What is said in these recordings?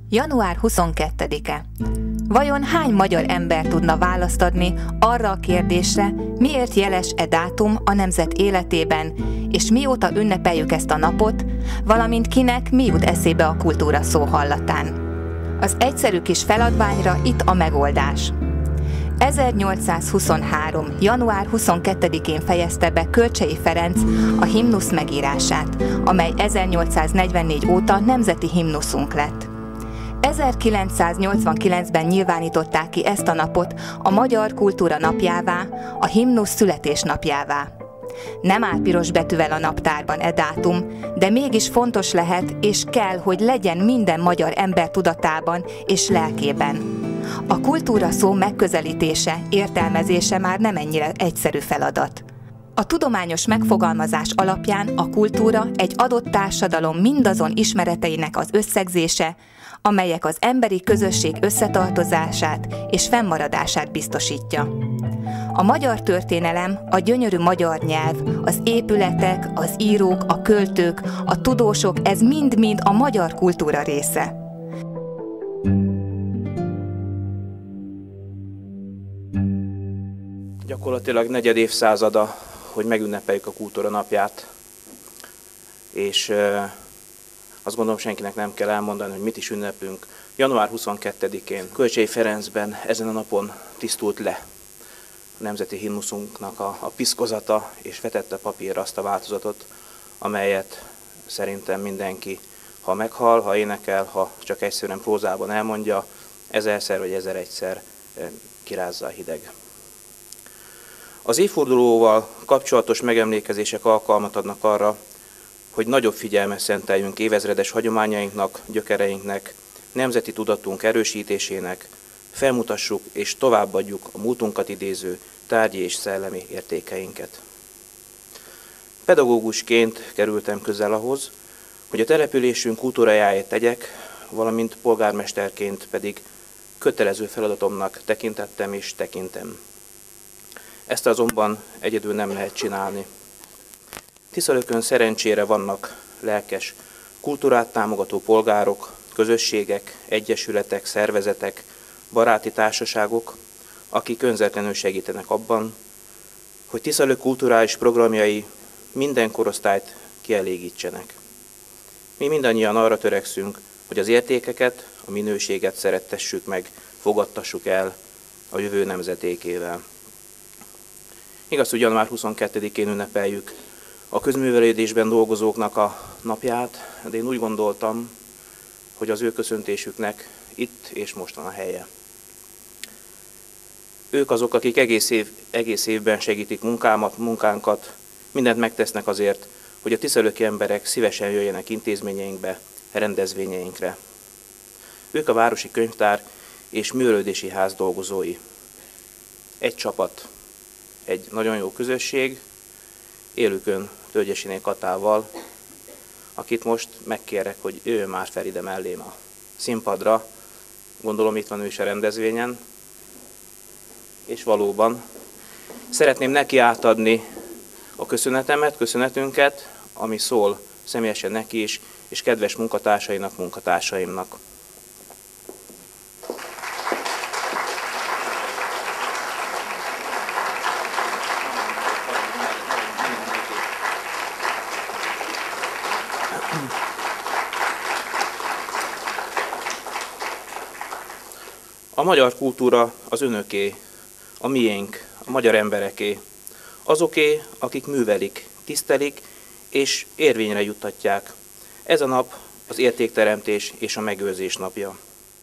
Január 22-e. Vajon hány magyar ember tudna választ adni arra a kérdésre, miért jeles e dátum a nemzet életében, és mióta ünnepeljük ezt a napot, valamint kinek mi jut eszébe a kultúra szó hallatán? Az egyszerű kis feladványra itt a megoldás. 1823. január 22-én fejezte be Kölcsey Ferenc a himnusz megírását, amely 1844 óta nemzeti himnuszunk lett. 1989-ben nyilvánították ki ezt a napot a Magyar Kultúra Napjává, a himnusz születésnapjává. Nem áll piros betűvel a naptárban e dátum, de mégis fontos lehet és kell, hogy legyen minden magyar ember tudatában és lelkében. A kultúra szó megközelítése, értelmezése már nem ennyire egyszerű feladat. A tudományos megfogalmazás alapján a kultúra egy adott társadalom mindazon ismereteinek az összegzése, amelyek az emberi közösség összetartozását és fennmaradását biztosítja. A magyar történelem, a gyönyörű magyar nyelv, az épületek, az írók, a költők, a tudósok, ez mind-mind a magyar kultúra része. Gyakorlatilag negyed évszázada, hogy megünnepeljük a Kultúra Napját, és azt gondolom senkinek nem kell elmondani, hogy mit is ünnepünk. Január 22-én Kölcsey Ferencben ezen a napon tisztult le a nemzeti himnuszunknak a piszkozata, és vetette papírra azt a változatot, amelyet szerintem mindenki, ha meghall, ha énekel, ha csak egyszerűen prózában elmondja, 1000-szer vagy 1001-szer kirázza a hideg. Az évfordulóval kapcsolatos megemlékezések alkalmat adnak arra, hogy nagyobb figyelmet szenteljünk évezredes hagyományainknak, gyökereinknek, nemzeti tudatunk erősítésének, felmutassuk és továbbadjuk a múltunkat idéző tárgyi és szellemi értékeinket. Pedagógusként kerültem közel ahhoz, hogy a településünk kultúrájáért tegyek, valamint polgármesterként pedig kötelező feladatomnak tekintettem és tekintem. Ezt azonban egyedül nem lehet csinálni. Tiszalökön szerencsére vannak lelkes, kultúrát támogató polgárok, közösségek, egyesületek, szervezetek, baráti társaságok, akik önzetlenül segítenek abban, hogy Tiszalök kulturális programjai minden korosztályt kielégítsenek. Mi mindannyian arra törekszünk, hogy az értékeket, a minőséget szerettessük meg, fogadtassuk el a jövő nemzetékével. Igaz, hogy január 22-én ünnepeljük a közművelődésben dolgozóknak a napját, de én úgy gondoltam, hogy az ő köszöntésüknek itt és most van a helye. Ők azok, akik egész évben segítik munkánkat, mindent megtesznek azért, hogy a tiszalöki emberek szívesen jöjjenek intézményeinkbe, rendezvényeinkre. Ők a Városi Könyvtár és Művelődési Ház dolgozói. Egy csapat, egy nagyon jó közösség, Élükön Tölgyesiné Katával, akit most megkérek, hogy jöjjön már fel ide mellém a színpadra. Gondolom itt van ő is a rendezvényen. És valóban szeretném neki átadni a köszönetünket, ami szól személyesen neki is, és kedves munkatársaimnak. A magyar kultúra az önöké, a miénk, a magyar embereké, azoké, akik művelik, tisztelik és érvényre juttatják. Ez a nap az értékteremtés és a megőrzés napja.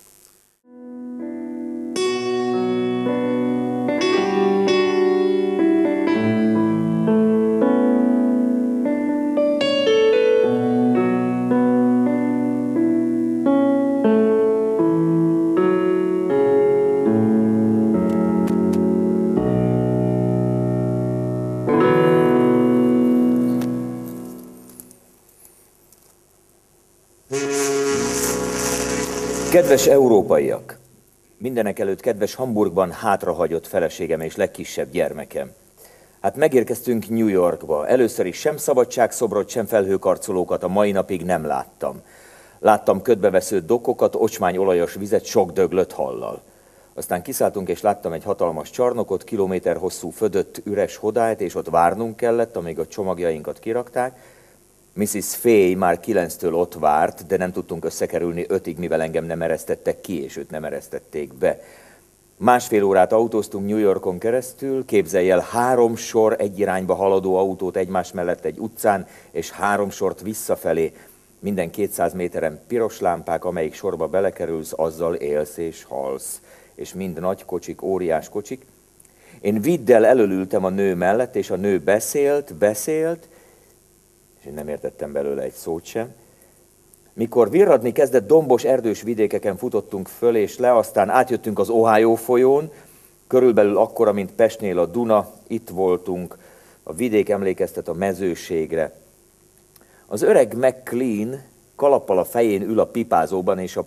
Kedves európaiak! Mindenekelőtt kedves Hamburgban hátrahagyott feleségem és legkisebb gyermekem. Hát megérkeztünk New Yorkba. Először is sem szabadságszobrot, sem felhőkarcolókat a mai napig nem láttam. Láttam ködbevesző dokokat, ocsmányolajos vizet sok döglött hallal. Aztán kiszálltunk, és láttam egy hatalmas csarnokot, kilométer hosszú födött üres hodályt, és ott várnunk kellett, amíg a csomagjainkat kirakták. Mrs. Fay már 9-től ott várt, de nem tudtunk összekerülni 5-ig, mivel engem nem eresztettek ki, és őt nem eresztették be. 1,5 órát autóztunk New Yorkon keresztül, képzelj el 3 sor egy irányba haladó autót egymás mellett egy utcán, és 3 sort visszafelé. Minden 200 méteren piros lámpák, amelyik sorba belekerülsz, azzal élsz és halsz. És mind nagy kocsik, óriás kocsik. Én viddel elölültem a nő mellett, és a nő beszélt, és én nem értettem belőle egy szót sem. Mikor virradni kezdett, dombos, erdős vidékeken futottunk föl és le, aztán átjöttünk az Ohio folyón, körülbelül akkora, mint Pestnél a Duna, itt voltunk, a vidék emlékeztet a mezőségre. Az öreg McLean kalappal a fején ül a pipázóban, és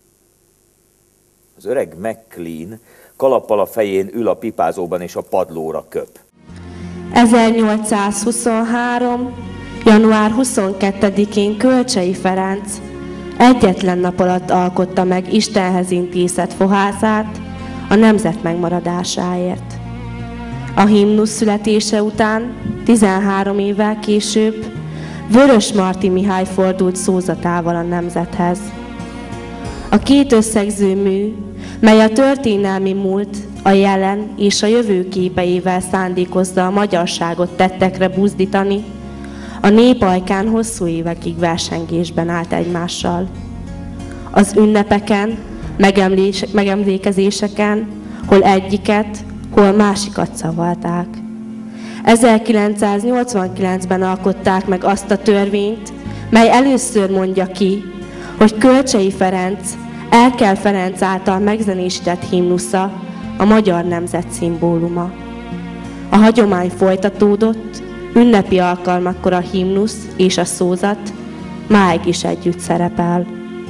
a padlóra köp. 1823. január 22-én Kölcsey Ferenc egyetlen nap alatt alkotta meg Istenhez intézett fohászát a nemzet megmaradásáért. A himnusz születése után 13 évvel később Vörösmarty Mihály fordult szózatával a nemzethez. A két összegző mű, mely a történelmi múlt, a jelen és a jövő képeivel szándékozza a magyarságot tettekre buzdítani, a nép ajkán hosszú évekig versengésben állt egymással. Az ünnepeken, megemlékezéseken, hol egyiket, hol másikat szavalták. 1989-ben alkották meg azt a törvényt, mely először mondja ki, hogy Kölcsey Ferenc, Erkel Ferenc által megzenésített himnusza a magyar nemzet szimbóluma. A hagyomány folytatódott, ünnepi alkalmakkor a himnusz és a szózat máig is együtt szerepel.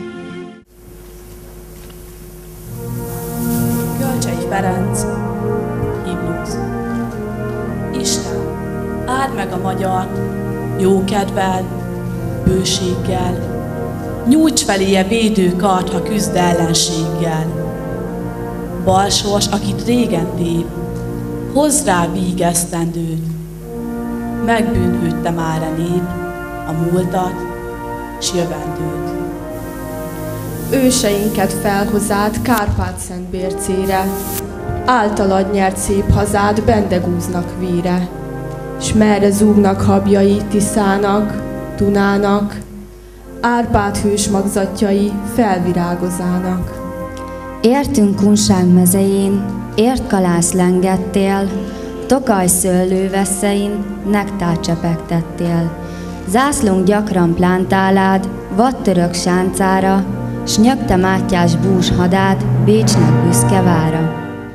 Kölcsey Ferenc, himnusz. Isten, áld meg a magyart, jókedvel, bőséggel, nyújts feléje védőkart, ha küzd ellenséggel. Balsors, akit régen tép, hozz rá vígesztendőt, megbűnhődte már a nép, a múltat s jövendőt. Őseinket felhozád Kárpát-Szentbércére, általad nyert szép hazád bendegúznak víre, s merre zúgnak habjai Tiszának, Dunának, Árpád hős magzatjai felvirágozának. Értünk Kunság mezején, ért kalász lengettél, Tokaj szőlő vesszein nektár csepegtettél. Zászlónk gyakran plántálád, vadtörök sáncára, s nyögte Mátyás bús hadát Bécsnek büszke vára.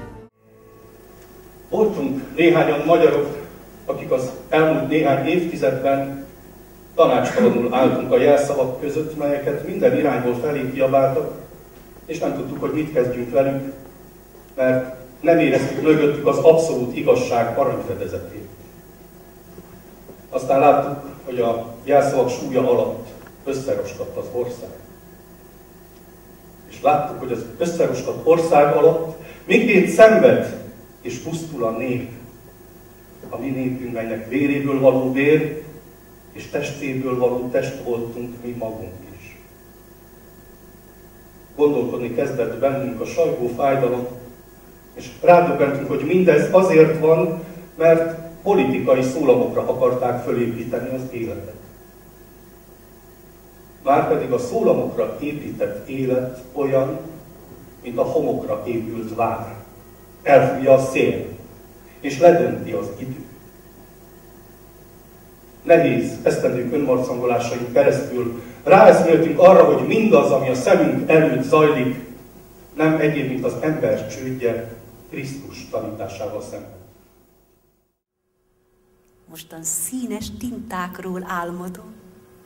Voltunk néhányan magyarok, akik az elmúlt néhány évtizedben tanácstalanul álltunk a jelszavak között, melyeket minden irányból felé kiabáltak, és nem tudtuk, hogy mit kezdjünk velük, mert nem éreztük mögöttük az abszolút igazság aranyfedezetét. Aztán láttuk, hogy a jelszavak súlya alatt összeroskadt az ország. És láttuk, hogy az összeroskadt ország alatt mindkét szenved és pusztul a nép. A mi népünk, melynek véréből való vér, és testéből való test voltunk mi magunk is. Gondolkodni kezdett bennünk a sajgó fájdalom, és rádöbbentünk, hogy mindez azért van, mert politikai szólamokra akarták fölépíteni az életet. Márpedig a szólamokra épített élet olyan, mint a homokra épült vár. Elfújja a szél, és ledönti az idő. Nehéz esztendők önmarcangolásain keresztül ráeszméltünk arra, hogy mindaz, ami a szemünk előtt zajlik, nem egyéb, mint az ember csődje Krisztus tanításával szemben. Mostan színes tintákról álmodom.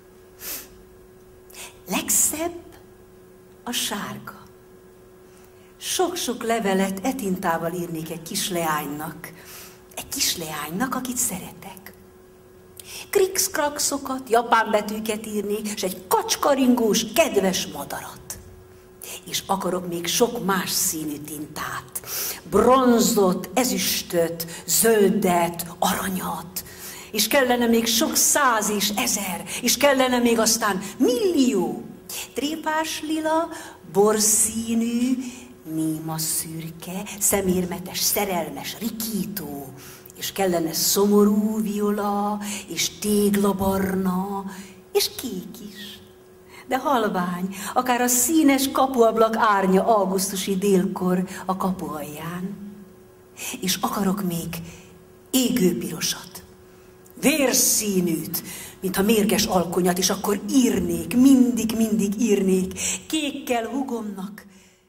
Legszebb a sárga. Sok-sok levelet e tintával írnék egy kisleánynak, akit szeretek. Krikszkrakszokat, japán betűket írni, és egy kacskaringós, kedves madarat. És akarok még sok más színű tintát. Bronzot, ezüstöt, zöldet, aranyat. És kellene még sok 100 és 1000, és kellene még aztán millió. Tréfás lila, borszínű, néma szürke, szemérmetes, szerelmes, rikító. És kellene szomorú viola, és téglabarna, és kék is. De halvány, akár a színes kapuablak árnya augusztusi délkor a kapu alján. És akarok még égőpirosat, vérszínűt, mintha mérges alkonyat, és akkor írnék, mindig írnék, kékkel hugomnak.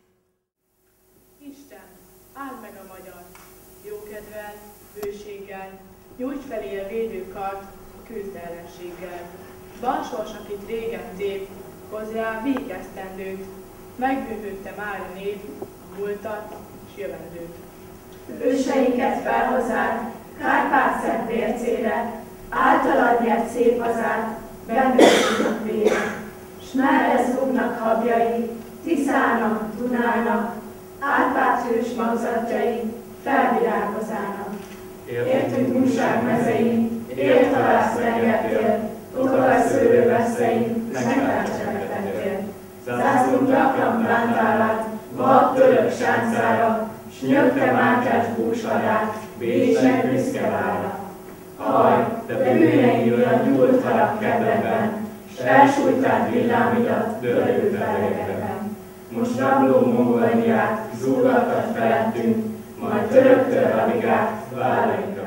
Isten, áld meg a magyar, jókedvel, bőséggel, nyújts felé a védőkart a küzdellenséggel. Balsors, akit régen tép, hozzá végeztendőt, megbűvödte már a nép, a múltat és jövendőt. Őseinket felhozzád, Kárpát-Szent vércére, általad nyert szép hazát, bennünk vére. S merre zúgnak habjai, Tiszának, Dunának, Árpád hős magzatjai, felvirágozának. Értünk Kunság mezein, élt halász lengettél, Tokaj szőlő vesztein, megtárcselektettél. Zászlunk gyakran bántálát, vad török sáncára, s nyögte Mátyás búsvadát, Bécsnek büszke vára. Haj, de bűneink miatt nyúlt harag kedvekben, s elsújtád villámidat dörgő felegekben. Most rabló mongoliát zúgattad felettünk, majd töröktől raligát vállaink